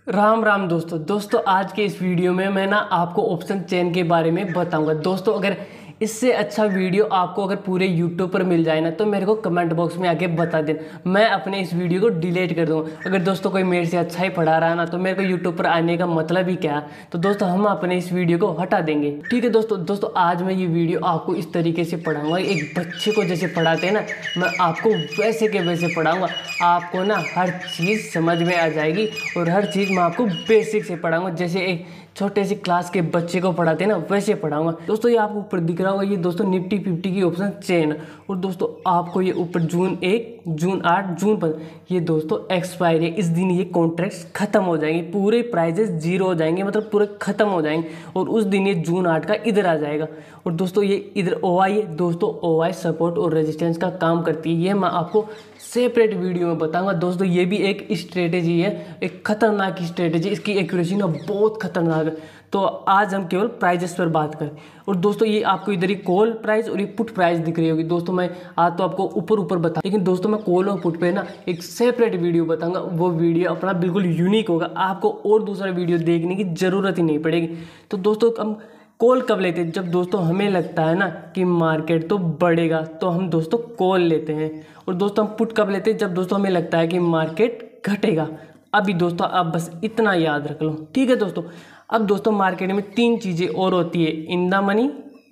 राम राम दोस्तों आज के इस वीडियो में मैं ना आपको ऑप्शन चेन के बारे में बताऊंगा। दोस्तों अगर इससे अच्छा वीडियो आपको अगर पूरे यूट्यूब पर मिल जाए ना तो मेरे को कमेंट बॉक्स में आके बता देना, मैं अपने इस वीडियो को डिलीट कर दूँगा। अगर दोस्तों कोई मेरे से अच्छा ही पढ़ा रहा है ना तो मेरे को यूट्यूब पर आने का मतलब ही क्या है। तो दोस्तों हम अपने इस वीडियो को हटा देंगे। ठीक है दोस्तों आज मैं ये वीडियो आपको इस तरीके से पढ़ाऊँगा, एक बच्चे को जैसे पढ़ाते हैं ना मैं आपको वैसे के वैसे पढ़ाऊँगा। आपको ना हर चीज़ समझ में आ जाएगी और हर चीज़ मैं आपको बेसिक से पढ़ाऊँगा, जैसे एक छोटे से क्लास के बच्चे को पढ़ाते हैं ना वैसे पढ़ाऊंगा। दोस्तों ये आपको ऊपर दिख रहा होगा, ये दोस्तों निफ्टी 50 की ऑप्शन चेन। और दोस्तों आपको ये ऊपर जून 1, जून 8, जून 15 ये दोस्तों एक्सपायर है। इस दिन ये कॉन्ट्रैक्ट्स खत्म हो जाएंगे, पूरे प्राइजेस जीरो हो जाएंगे, मतलब पूरे खत्म हो जाएंगे। और उस दिन ये जून 8 का इधर आ जाएगा। और दोस्तों ये इधर OI है। दोस्तों OI सपोर्ट और रेजिस्टेंस का काम करती है, ये मैं आपको सेपरेट वीडियो में बताऊंगा। दोस्तों ये भी एक स्ट्रेटेजी है, एक खतरनाक स्ट्रेटेजी, इसकी एक्यूरेसी ना बहुत खतरनाक है। तो आज हम केवल प्राइजेस पर बात करें। और दोस्तों ये आपको इधर ही कॉल प्राइस और ये पुट प्राइस दिख रही होगी। दोस्तों मैं आज तो आपको ऊपर बता, लेकिन दोस्तों मैं कॉल और पुट पे ना एक सेपरेट वीडियो बताऊंगा। वो वीडियो अपना बिल्कुल यूनिक होगा, आपको और दूसरा वीडियो देखने की ज़रूरत ही नहीं पड़ेगी। तो दोस्तों हम कॉल कब लेते हैं? जब दोस्तों हमें लगता है ना कि मार्केट तो बढ़ेगा तो हम दोस्तों कॉल लेते हैं। और दोस्तों हम पुट कब लेते हैं? जब दोस्तों हमें लगता है कि मार्केट घटेगा। अभी दोस्तों आप बस इतना याद रख लो, ठीक है दोस्तों। अब दोस्तों मार्केट में 3 चीज़ें और होती है, in the money,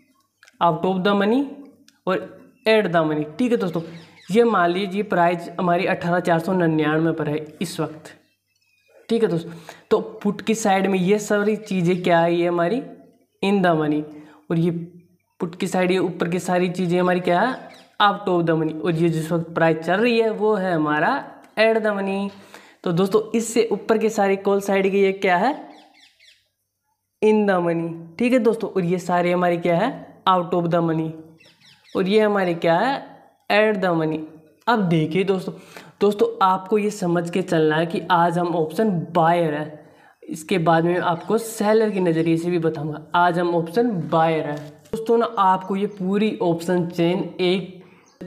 out of the money और एट द मनी। ठीक है दोस्तों, ये मान लीजिए प्राइस हमारी 18,499 पर है इस वक्त। ठीक है दोस्तों, तो पुट की साइड में ये सारी चीज़ें क्या है? ये हमारी इन द मनी। और ये पुट की साइड, ये ऊपर की सारी चीज़ें हमारी क्या है? Out of the money. और ये जिस वक्त प्राइस चल रही है वो है हमारा एट द मनी। तो दोस्तों इससे ऊपर की सारी कॉल साइड की ये क्या है? In the money. ठीक है दोस्तों, और ये सारे हमारी क्या है? Out of the money. और ये हमारी क्या है? At the money. अब देखिए दोस्तों आपको ये समझ के चलना है कि आज हम ऑप्शन बायर है, इसके बाद में आपको सेलर के नज़रिए से भी बताऊंगा। आज हम ऑप्शन बायर है दोस्तों ना। आपको ये पूरी ऑप्शन चेन एक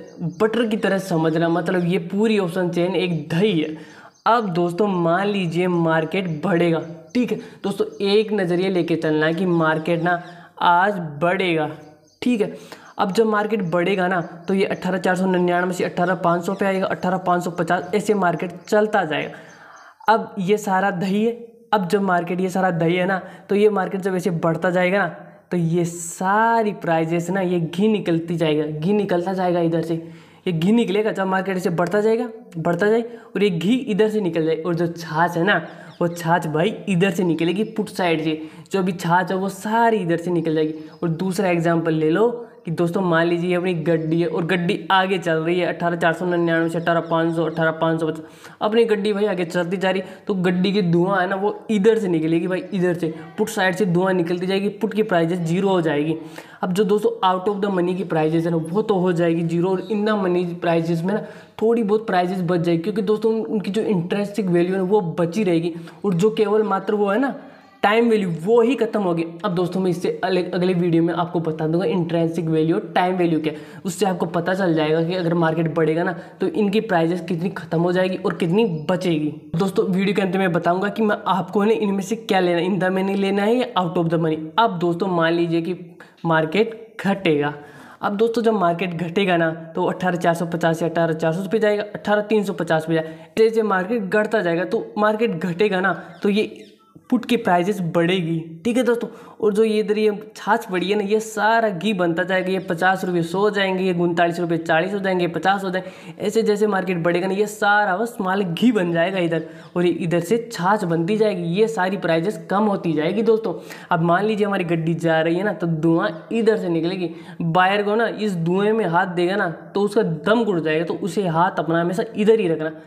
बटर की तरह समझना, मतलब ये पूरी ऑप्शन चेन एक दही है। अब दोस्तों मान लीजिए मार्केट बढ़ेगा, ठीक है दोस्तों, एक नज़रिए लेके चलना है कि मार्केट ना आज बढ़ेगा। ठीक है, अब जब मार्केट बढ़ेगा ना तो ये 18,499 से 18,500 पे आएगा, 18,550 ऐसे मार्केट चलता जाएगा। अब ये सारा दही है। अब जब मार्केट ये सारा दही है ना तो ये मार्केट जब ऐसे बढ़ता जाएगा ना तो ये सारी प्राइजेस ना ये घी निकलती जाएगा, घी निकलता जाएगा इधर से। ये घी निकलेगा जब मार्केट ऐसे बढ़ता जाएगा, बढ़ता जाए, और ये घी इधर से निकल जाए। और जो छाछ है ना वो छाछ भाई इधर से निकलेगी पुट साइड से। जो अभी छाछ है वो सारी इधर से निकल जाएगी। और दूसरा एग्जांपल ले लो कि दोस्तों मान लीजिए अपनी गड्डी है और गड्डी आगे चल रही है 18,499 से 18,500, 18,550, अपनी गड्डी भाई आगे चलती जा रही, तो गड्डी की धुआं है ना वो इधर से निकलेगी भाई, इधर से पुट साइड से धुआं निकलती जाएगी, पुट की प्राइजेस जीरो हो जाएगी। अब जो दोस्तों आउट ऑफ द मनी की प्राइजेस है ना वो तो हो जाएगी जीरो, और इन द मनी प्राइजेस में ना थोड़ी बहुत प्राइजेस बच जाएगी, क्योंकि दोस्तों उनकी जो इंटरेस्टिक वैल्यू है वो बची रहेगी। और जो केवल मात्र वो है ना टाइम वैल्यू वो ही खत्म होगी। अब दोस्तों मैं इससे अगले वीडियो में आपको बता दूंगा इंट्रिंसिक वैल्यू और टाइम वैल्यू क्या, उससे आपको पता चल जाएगा कि अगर मार्केट बढ़ेगा ना तो इनकी प्राइजेस कितनी खत्म हो जाएगी और कितनी बचेगी। दोस्तों वीडियो के अंत में बताऊंगा कि मैं आपको ने इनमें से क्या लेना, इन द मनी लेना है या आउट ऑफ द मनी। अब दोस्तों मान लीजिए कि मार्केट घटेगा। अब दोस्तों जब मार्केट घटेगा ना तो 18,450 से 18,400 पे जाएगा, 18,350 पे जाएगा। जैसे मार्केट घटता जाएगा तो मार्केट घटेगा ना तो ये पुट की प्राइजेस बढ़ेगी। ठीक है दोस्तों, और जो ये इधर ये छाछ पड़ी है ना ये सारा घी बनता जाएगा। ये 50 रुपये 100 हो जाएंगे, ये 39 रुपये 40 हो जाएंगे, 50 हो जाएंगे। ऐसे जैसे मार्केट बढ़ेगा ना ये सारा बस माल घी बन जाएगा इधर, और ये इधर से छाछ बनती जाएगी, ये सारी प्राइजेस कम होती जाएगी दोस्तों। अब मान लीजिए हमारी गड्डी जा रही है ना तो धुआं इधर से निकलेगी, बायर को ना इस धुएं में हाथ देगा ना तो उसका दम घुट जाएगा, तो उसे हाथ अपना हमेशा इधर ही रखना।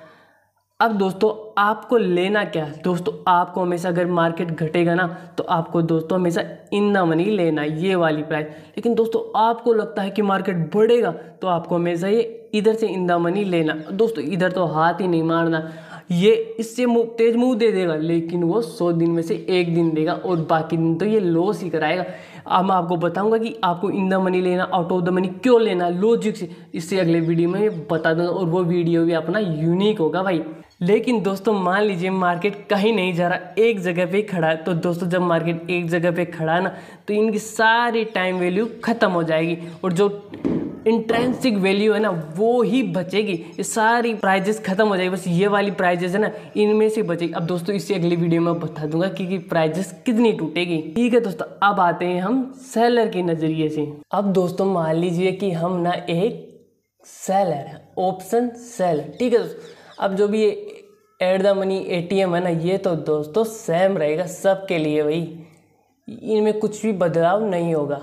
अब दोस्तों आपको लेना क्या है? दोस्तों आपको हमेशा अगर मार्केट घटेगा ना तो आपको दोस्तों हमेशा इन द मनी लेना है, ये वाली प्राइस। लेकिन दोस्तों आपको लगता है कि मार्केट बढ़ेगा तो आपको हमेशा ये इधर से इन द मनी लेना। दोस्तों इधर तो हाथ ही नहीं मारना, ये इससे तेज मुंह दे देगा, लेकिन वो 100 दिन में से 1 दिन देगा और बाकी दिन तो ये लॉस ही कराएगा। अब मैं आपको बताऊंगा कि आपको इन द मनी लेना, आउट ऑफ द मनी क्यों लेना, लॉजिक से, इससे अगले वीडियो में बता दूंगा। और वो वीडियो भी अपना यूनिक होगा भाई। लेकिन दोस्तों मान लीजिए मार्केट कहीं नहीं जा रहा, एक जगह पे ही खड़ा है। तो दोस्तों जब मार्केट एक जगह पे खड़ा है ना, तो इनकी सारी टाइम वैल्यू खत्म हो जाएगी और जो इंट्रेंसिक वैल्यू है ना वो ही बचेगी। ये सारी प्राइजेस खत्म हो जाएगी, बस ये वाली प्राइजेस है ना इनमें से बचेगी। अब दोस्तों इससे अगली वीडियो में बता दूंगा कि प्राइजेस कितनी टूटेगी। ठीक है दोस्तों, अब आते हैं हम सेलर के नजरिए से। अब दोस्तों मान लीजिए कि हम ना एक सेलर है, ऑप्शन सेलर। ठीक है दोस्तों, अब जो भी ये एट द मनी ATM है ना, ये तो दोस्तों सेम रहेगा सबके लिए भाई, इनमें कुछ भी बदलाव नहीं होगा।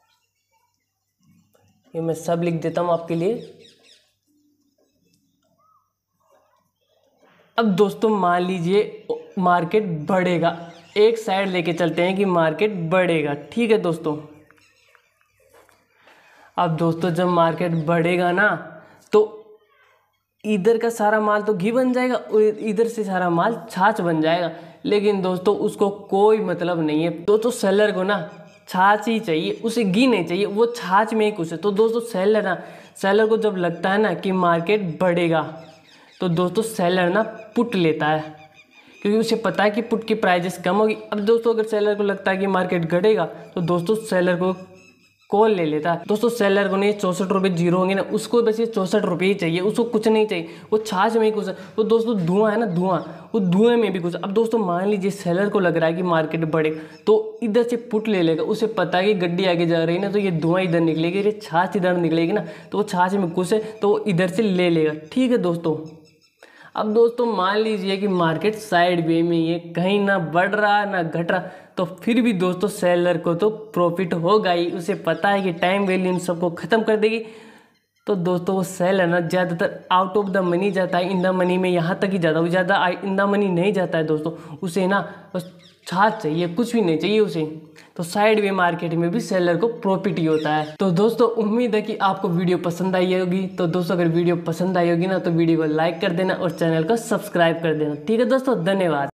ये मैं सब लिख देता हूँ आपके लिए। अब दोस्तों मान लीजिए मार्केट बढ़ेगा, एक साइड लेके चलते हैं कि मार्केट बढ़ेगा। ठीक है दोस्तों, अब दोस्तों जब मार्केट बढ़ेगा ना तो इधर का सारा माल तो घी बन जाएगा और इधर से सारा माल छाछ बन जाएगा। लेकिन दोस्तों उसको कोई मतलब नहीं है। दोस्तों सेलर को ना छाछ ही चाहिए, उसे घी नहीं चाहिए, वो छाछ में ही खुश है। तो दोस्तों सेलर को जब लगता है ना कि मार्केट बढ़ेगा तो दोस्तों सेलर ना पुट लेता है, क्योंकि उसे पता है कि पुट की प्राइजेस कम होगी। अब दोस्तों अगर सेलर को लगता है कि मार्केट घटेगा तो दोस्तों सेलर को कॉल ले लेता है। दोस्तों सेलर को नहीं 64 रुपये जीरो होंगे ना, उसको बस ये 64 रुपये ही चाहिए, उसको कुछ नहीं चाहिए, वो छाछ में ही कुछ है। वो दोस्तों धुआं है ना, धुआं, वो धुएं में भी कुछ। अब दोस्तों मान लीजिए सेलर को लग रहा है कि मार्केट बढ़ेगा तो इधर से पुट ले लेगा, उसे पता है कि गड्डी आगे जा रही है ना तो ये धुआं इधर निकलेगी, ये छाछ इधर निकलेगी ना, तो वो छाछ में कुछ है तो वो इधर से ले लेगा। ठीक है दोस्तों, अब दोस्तों मान लीजिए कि मार्केट साइड वे में ये कहीं ना बढ़ रहा ना घट रहा, तो फिर भी दोस्तों सेलर को तो प्रॉफिट होगा ही। उसे पता है कि टाइम वैल्यू इन सबको ख़त्म कर देगी। तो दोस्तों वो सेलर ना ज़्यादातर आउट ऑफ द मनी जाता है, इन द मनी में यहाँ तक ही जाता है, वो ज़्यादा इन द मनी नहीं जाता है दोस्तों। उसे ना बस छाछ चाहिए, कुछ भी नहीं चाहिए उसे। तो साइड वे मार्केट में भी सेलर को प्रॉफिट ही होता है। तो दोस्तों उम्मीद है कि आपको वीडियो पसंद आई होगी। तो दोस्तों अगर वीडियो पसंद आई होगी ना तो वीडियो को लाइक कर देना और चैनल को सब्सक्राइब कर देना। ठीक है दोस्तों, धन्यवाद।